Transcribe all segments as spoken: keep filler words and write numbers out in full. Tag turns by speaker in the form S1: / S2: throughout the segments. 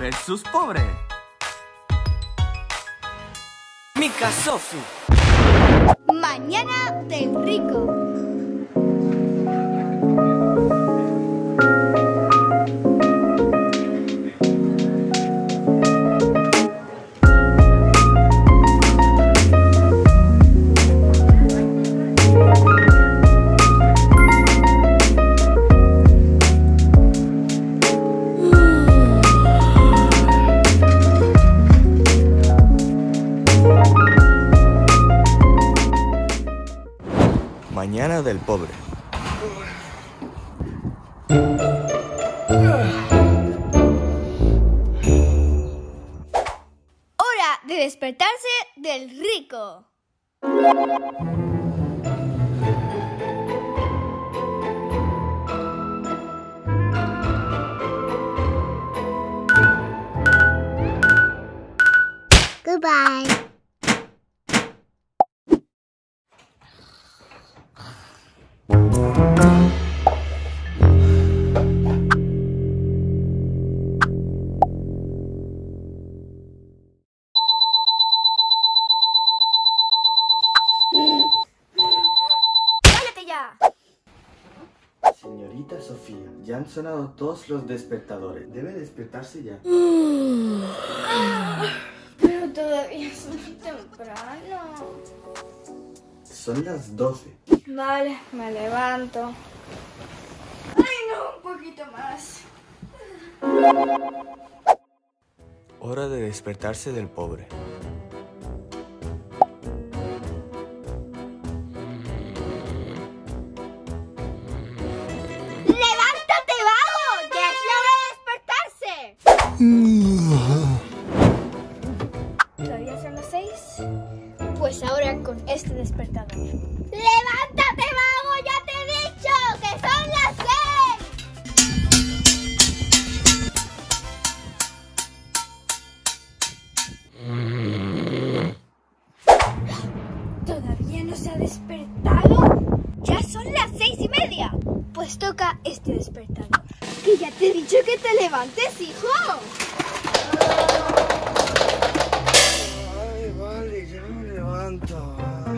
S1: versus pobre. Mika Sofi.
S2: Mañana del rico.
S1: Mañana del pobre.
S2: Hora de despertarse del rico. Goodbye. ¡Cállate ya!
S1: Señorita Sofía, ya han sonado todos los despertadores. Debe despertarse ya.
S2: Pero todavía es muy temprano.
S1: Son las doce.
S2: Vale, me levanto. Ay, no, un poquito más.
S1: Hora de despertarse del pobre.
S2: ¡Levántate, vago! ¡Ya es la hora de despertarse! ¿Todavía son las seis? Pues ahora con este despertador. ¡Levántate, vago! ¡Ya te he dicho que son las seis! ¿Todavía no se ha despertado? ¡Ya son las seis y media! Pues toca este despertador. ¡Que ya te he dicho que te levantes, hijo!
S1: Ay, vale, ya me levanto.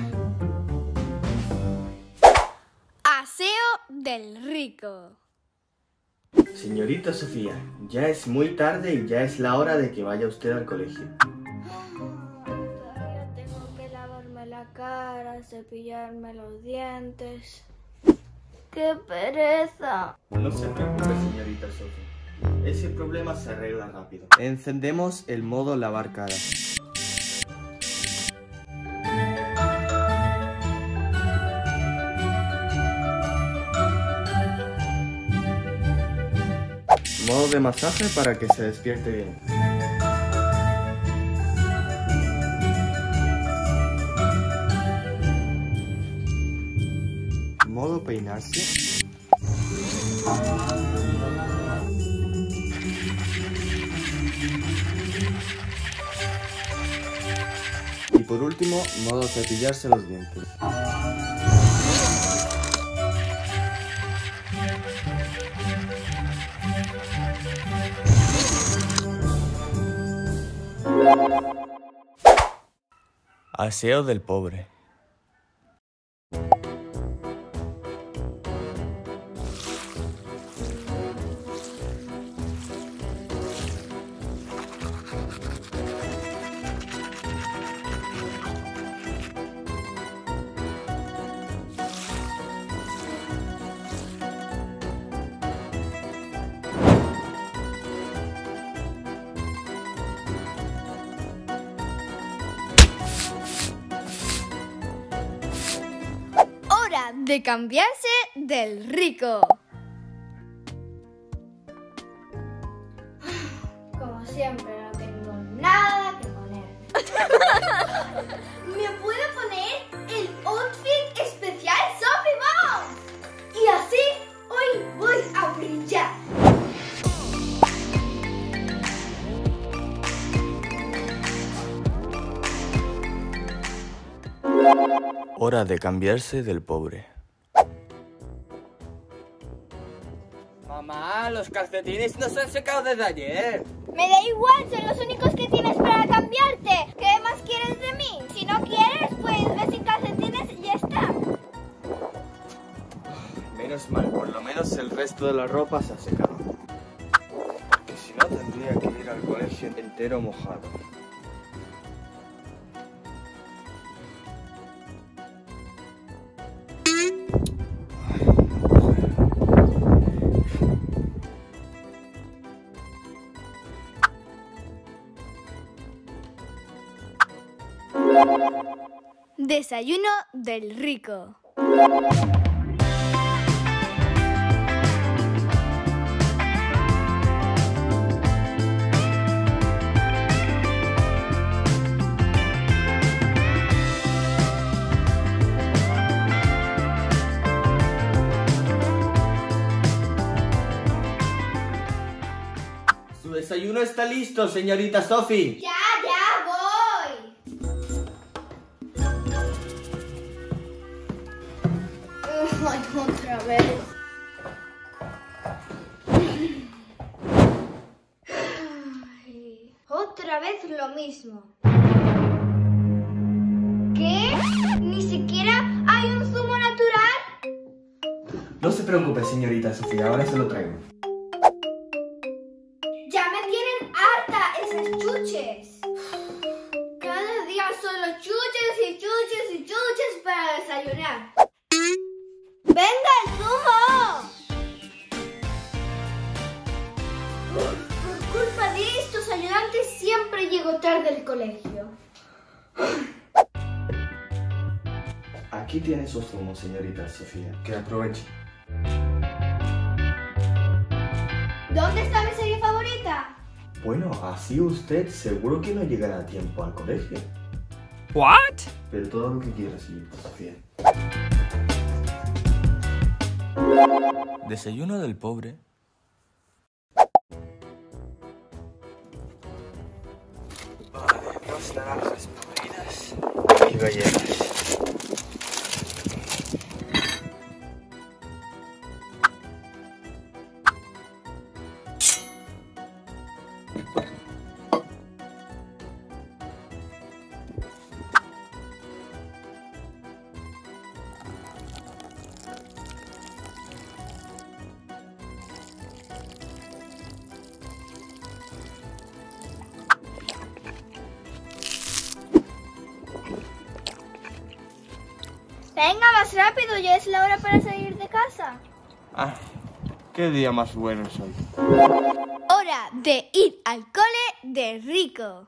S2: Aseo del rico.
S1: Señorita Sofía, ya es muy tarde y ya es la hora de que vaya usted al colegio.
S2: Todavía tengo que lavarme la cara, cepillarme los dientes. ¡Qué pereza!
S1: No se preocupe, señorita Sofía. Ese problema se arregla rápido. Encendemos el modo lavar cara. Modo de masaje para que se despierte bien. Modo peinarse. Y por último, modo cepillarse los dientes. Aseo del pobre.
S2: De cambiarse del rico. Como siempre, no tengo nada que poner. ¿Me puedo poner el outfit especial Sophie Bones? Y así hoy voy a brillar.
S1: Hora de cambiarse del pobre. Mamá, los calcetines no se han secado desde ayer.
S2: Me da igual, son los únicos que tienes para cambiarte. ¿Qué más quieres de mí? Si no quieres, pues ve sin calcetines y ya está.
S1: Menos mal, por lo menos el resto de la ropa se ha secado. Porque si no tendría que ir al colegio entero mojado.
S2: Desayuno del rico.
S1: Su desayuno está listo, señorita Sophie.
S2: Ya, ya voy. Ay, otra vez. Ay, otra vez lo mismo. ¿Qué? ¿Ni siquiera hay un zumo natural?
S1: No se preocupe, señorita Sofía, ahora se lo traigo.
S2: Ya me tienen harta esas chuches. Cada día solo chuches y chuches y chuches para desayunar. ¡Venga el zumo! Por culpa de estos ayudantes siempre llego tarde al colegio.
S1: Aquí tiene su zumo, señorita Sofía. Que aproveche.
S2: ¿Dónde está mi serie favorita?
S1: Bueno, así usted seguro que no llegará a tiempo al colegio.
S3: What?
S1: Pero todo lo que quiera, señorita Sofía. Desayuno del pobre. Vale, dos naranjas podridas y galletas.
S2: Venga, más rápido, ya es la hora para salir de casa.
S1: Ah, qué día más bueno es hoy.
S2: Hora de ir al cole de rico.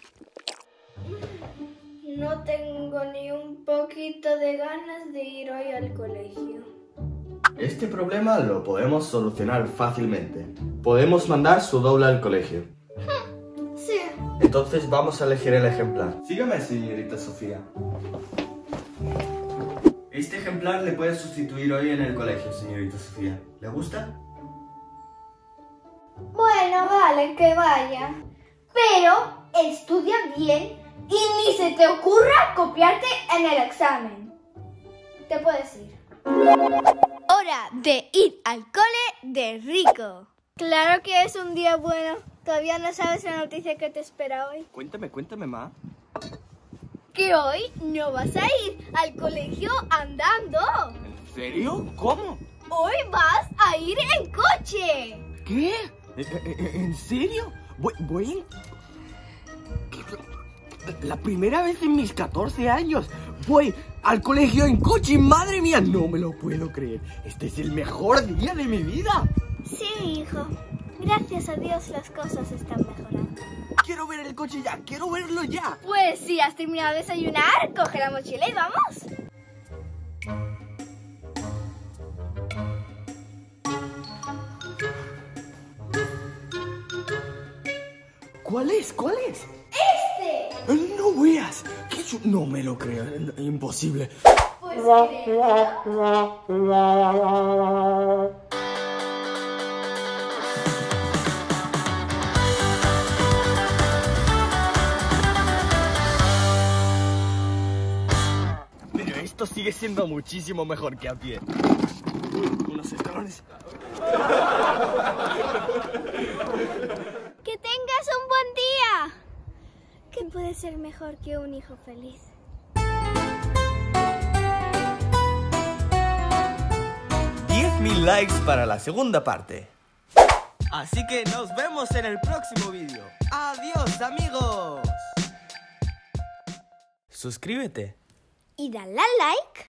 S2: No tengo ni un poquito de ganas de ir hoy al colegio.
S1: Este problema lo podemos solucionar fácilmente. Podemos mandar su doble al colegio.
S2: Sí.
S1: Entonces vamos a elegir el ejemplar. Sígame, señorita Sofía. Este ejemplar le puede sustituir hoy en el colegio, señorita Sofía. ¿Le gusta?
S2: Bueno, vale, que vaya. Pero estudia bien y ni se te ocurra copiarte en el examen. Te puedes ir. Hora de ir al cole de rico. Claro que es un día bueno. Todavía no sabes la noticia que te espera hoy.
S1: Cuéntame, cuéntame, ma.
S2: Que hoy no vas a ir al colegio andando.
S3: ¿En serio? ¿Cómo?
S2: Hoy vas a ir en coche.
S3: ¿Qué? ¿En serio? Voy, voy en... La primera vez en mis catorce años voy al colegio en coche. ¡Madre mía! No me lo puedo creer. Este es el mejor día de mi vida.
S2: Sí, hijo. Gracias a Dios las cosas están mejorando.
S3: Quiero ver el coche ya. Quiero verlo ya.
S2: Pues si has terminado de desayunar, coge la mochila y vamos.
S3: ¿Cuál es? ¿Cuál es?
S2: ¡Este!
S3: No veas. ¿Qué chu- No me lo creo. Imposible.
S2: Pues creo.
S3: Pero esto sigue siendo muchísimo mejor que a pie. Uy, unos escalones.
S2: Que tengas un buen día. ¿Qué puede ser mejor que un hijo feliz?
S3: diez mil likes para la segunda parte. Así que nos vemos en el próximo vídeo. ¡Adiós, amigos! Suscríbete.
S2: Y dale a like.